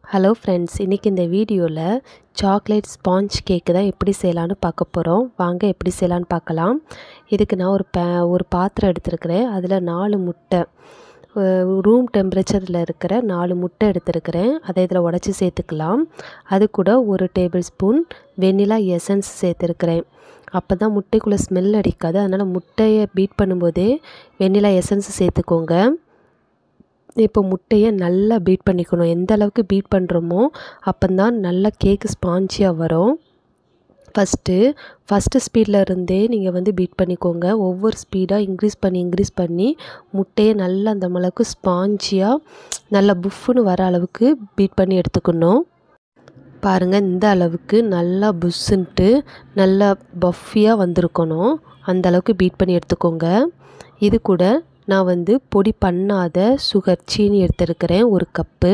Hello friends, இன்றைக்கி இந்த வீடியோவில் சாக்லேட் ஸ்பாஞ்ச் கேக்கு தான் எப்படி செய்யலான்னு பார்க்க போகிறோம். வாங்க எப்படி செய்யலான்னு பார்க்கலாம். இதுக்கு நான் ஒரு பாத்திரம் எடுத்துருக்கிறேன். அதில் 4 முட்டை, ரூம் டெம்பரேச்சரில் இருக்கிற 4 முட்டை எடுத்துருக்கிறேன். அதை இதில் உடச்சி சேர்த்துக்கலாம். அது கூட 1 டேபிள் ஸ்பூன் வெண்ணிலா எசன்ஸ் சேர்த்துருக்கிறேன். அப்போ தான் முட்டைக்குள்ளே ஸ்மெல் அடிக்காது. அதனால் முட்டையை பீட் பண்ணும்போதே வெண்ணிலா எசன்ஸ் சேர்த்துக்கோங்க. இப்போ முட்டையை நல்லா பீட் பண்ணிக்கணும். எந்த அளவுக்கு பீட் பண்ணுறோமோ அப்போதான் நல்லா கேக்கு ஸ்பாஞ்சியாக வரும். ஃபஸ்ட்டு ஸ்பீடில் இருந்தே நீங்கள் பீட் பண்ணிக்கோங்க. ஒவ்வொரு ஸ்பீடாக இன்க்ரீஸ் பண்ணி முட்டையை நல்லா அந்த அளவுக்கு ஸ்பாஞ்சியாக நல்லா புஃப்னு வர அளவுக்கு பீட் பண்ணி எடுத்துக்கணும். பாருங்கள், இந்த அளவுக்கு நல்லா புஷ்ஷுன்ட்டு நல்லா பஃபியாக வந்திருக்கணும். அந்த அளவுக்கு பீட் பண்ணி எடுத்துக்கோங்க. இது கூட நான் பொடி பண்ணாத சுகர் சீனி எடுத்துருக்கிறேன் 1 கப்பு.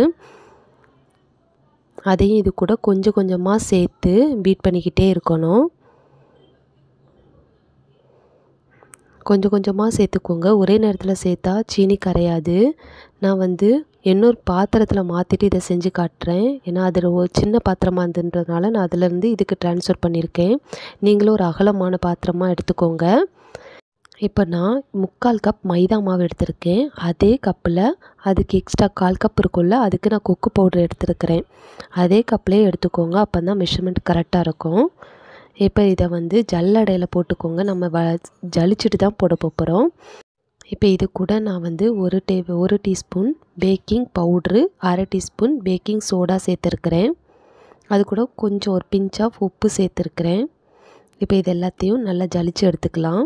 அதையும் இது கூட கொஞ்சம் கொஞ்சமாக சேர்த்து பீட் பண்ணிக்கிட்டே இருக்கணும். கொஞ்சம் கொஞ்சமாக சேர்த்துக்கோங்க. ஒரே நேரத்தில் சேர்த்தா சீனி கரையாது. நான் இன்னொரு பாத்திரத்தில் மாற்றிட்டு இதை செஞ்சு காட்டுறேன். ஏன்னா அதில் ஒரு சின்ன பாத்திரமாக இருந்துன்றதுனால நான் அதிலேருந்து இதுக்கு ட்ரான்ஸ்ஃபர் பண்ணியிருக்கேன். நீங்களும் ஒரு அகலமான பாத்திரமாக எடுத்துக்கோங்க. இப்போ நான் 3/4 கப் மைதா மாவு எடுத்திருக்கேன். அதே கப்பில் அதுக்கு எக்ஸ்ட்ரா 1/4 கப் இருக்கும்ல, அதுக்கு நான் கொக்கு பவுடர் எடுத்துருக்கிறேன். அதே கப்லேயே எடுத்துக்கோங்க. அப்போ தான் மெஷர்மெண்ட் கரெக்டாக இருக்கும். இப்போ இதை ஜல்லடையில் போட்டுக்கோங்க. நம்ம ஜலிச்சுட்டு தான் போட போகிறோம். இப்போ இது கூட நான் 1 teaspoon baking powder, 1/2 teaspoon baking soda சேர்த்துருக்கிறேன். அது கூட கொஞ்சம் ஒரு பிஞ்ச் ஆஃப் உப்பு சேர்த்துருக்கிறேன். இப்போ இது எல்லாத்தையும் நல்லா ஜலிச்சு எடுத்துக்கலாம்.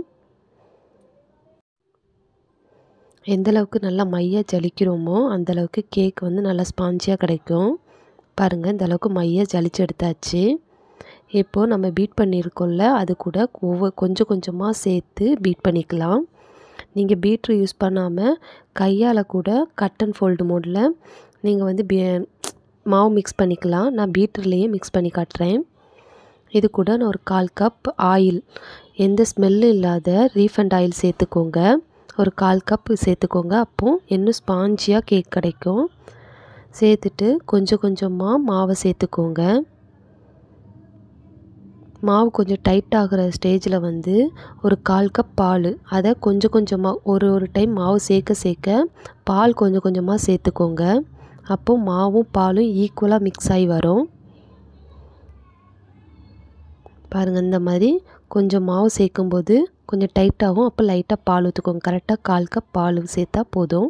எந்தளவுக்கு நல்லா மையாக ஜலிக்கிறோமோ அந்தளவுக்கு கேக் நல்லா ஸ்பாஞ்சியாக கிடைக்கும். பாருங்கள், இந்த அளவுக்கு மையாக ஜலிச்சு எடுத்தாச்சு. இப்போது நம்ம பீட் பண்ணியிருக்கோம்ல, அது கூட கொஞ்சம் கொஞ்சமாக சேர்த்து பீட் பண்ணிக்கலாம். நீங்கள் பீட்ரு யூஸ் பண்ணாமல் கையால் கூட கட் அண்ட் ஃபோல்டு மோடில் நீங்கள் மாவு மிக்ஸ் பண்ணிக்கலாம். நான் பீட்டர்லேயே மிக்ஸ் பண்ணி காட்டுறேன். இது கூட நான் ஒரு 1/4 கப் ஆயில், எந்த ஸ்மெல்லும் இல்லாத ரீஃபண்ட் ஆயில் சேர்த்துக்கோங்க. ஒரு 1/4 கப் சேர்த்துக்கோங்க. அப்போது இன்னும் ஸ்பாஞ்சியாக கேக் கிடைக்கும். சேர்த்துட்டு கொஞ்சம் கொஞ்சமாக மாவை சேர்த்துக்கோங்க. மாவு கொஞ்சம் டைட் ஆகிற ஸ்டேஜில் ஒரு 1/4 கப் பால், அதை கொஞ்சம் கொஞ்சமாக ஒரு டைம் மாவு சேர்க்க பால் கொஞ்சம் கொஞ்சமாக சேர்த்துக்கோங்க. அப்போது மாவும் பாலும் ஈக்குவலாக மிக்ஸ் ஆகி வரும். பாருங்கள், இந்த மாதிரி கொஞ்சம் மாவு சேர்க்கும்போது கொஞ்சம் டைட்டாகும். அப்போ லைட்டாக பால் ஊற்றிக்கோங்க. கரெக்டாக 1/4 கப் பால் சேர்த்தா போதும்.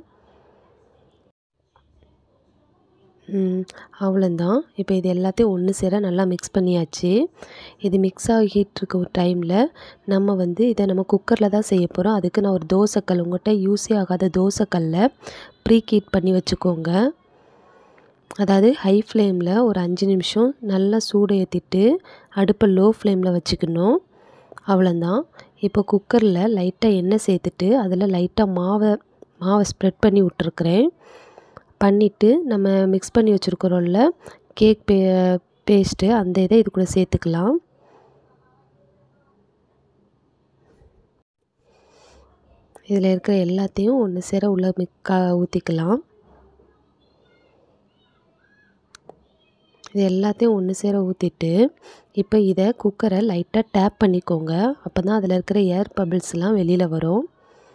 அவ்வளோதான். இப்போ இது எல்லாத்தையும் ஒன்று சேர நல்லா மிக்ஸ் பண்ணியாச்சு. இது மிக்ஸ் ஆகிட்டு இருக்க ஒரு டைமில் நம்ம இதை குக்கரில் தான் செய்ய போகிறோம். அதுக்கு நான் ஒரு தோசைக்கல், உங்கள்கிட்ட யூஸே ஆகாத தோசைக்கல்லை ப்ரீ ஹீட் பண்ணி வச்சுக்கோங்க. அதாவது ஹை ஃப்ளேமில் ஒரு 5 நிமிஷம் நல்லா சூடு ஏற்றிட்டு அடுப்பை லோ ஃப்ளேமில் வச்சுக்கணும். அவ்வளோதான். இப்போ குக்கரில் லைட்டாக எண்ணெய் சேர்த்துட்டு அதில் லைட்டாக மாவை ஸ்ப்ரெட் பண்ணி விட்டுருக்குறேன். பண்ணிவிட்டு நம்ம மிக்ஸ் பண்ணி வச்சுருக்குறோம்ல கேக் பேஸ்ட்டு, அந்த இதை இது கூட சேர்த்துக்கலாம். இதில் இருக்கிற எல்லாத்தையும் ஒன்று சேர உள்ள ஊற்றிக்கலாம். இது எல்லாத்தையும் ஒன்று சேர ஊற்றிட்டு இப்போ இதை குக்கரை லைட்டாக டேப் பண்ணிக்கோங்க. அப்போ தான் அதில் இருக்கிற ஏர் பபிள்ஸ்லாம் வெளியில் வரும்.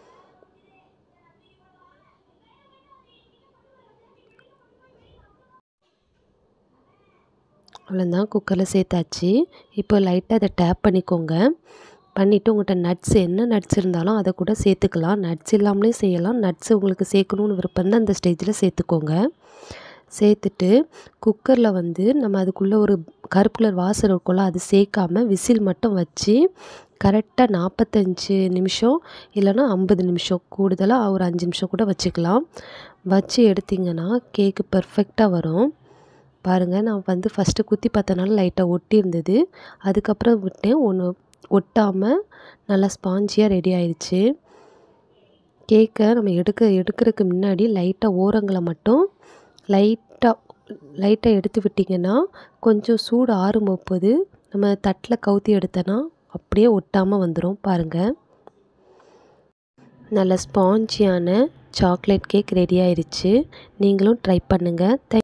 அவ்வளோதான், குக்கரில் சேர்த்தாச்சு. இப்போ லைட்டாக அதை டேப் பண்ணிக்கோங்க. பண்ணிவிட்டு உங்கள்கிட்ட நட்ஸ், என்ன நட்ஸ் இருந்தாலும் அதை கூட சேர்த்துக்கலாம். நட்ஸ் இல்லாமலே செய்யலாம். நட்ஸ் உங்களுக்கு சேர்க்கணுன்னு விருப்பம் தான் அந்த ஸ்டேஜில் சேர்த்துக்கோங்க. சேர்த்துட்டு குக்கரில் நம்ம அதுக்குள்ளே ஒரு கருப்பு கலர் வாசனை இருக்கும்ல, அது சேர்க்காம விசில் மட்டும் வச்சு கரெக்டாக 45 நிமிஷம் இல்லைன்னா 50 நிமிஷம், கூடுதலாக ஒரு 5 நிமிஷம் கூட வச்சுக்கலாம். வச்சு எடுத்திங்கன்னா கேக்கு பர்ஃபெக்டாக வரும். பாருங்கள், நான் ஃபஸ்ட்டு குத்தி பார்த்தனால லைட்டாக ஒட்டி இருந்தது. அதுக்கப்புறம் விட்டேன், ஒட்டாமல் நல்லா ஸ்பாஞ்சியாக ரெடி ஆயிடுச்சு. கேக்கை நம்ம எடுக்கிறதுக்கு முன்னாடி லைட்டாக ஓரங்களை மட்டும் லைட்டாக எடுத்து விட்டிங்கன்னா கொஞ்சம் சூடு ஆறும்போது நம்ம தட்டில் கவுத்தி எடுத்தோன்னா அப்படியே ஒட்டாமல் வந்துடும். பாருங்கள், நல்ல ஸ்பாஞ்சியான சாக்லேட் கேக் ரெடி ஆயிடுச்சு. நீங்களும் ட்ரை பண்ணுங்கள்.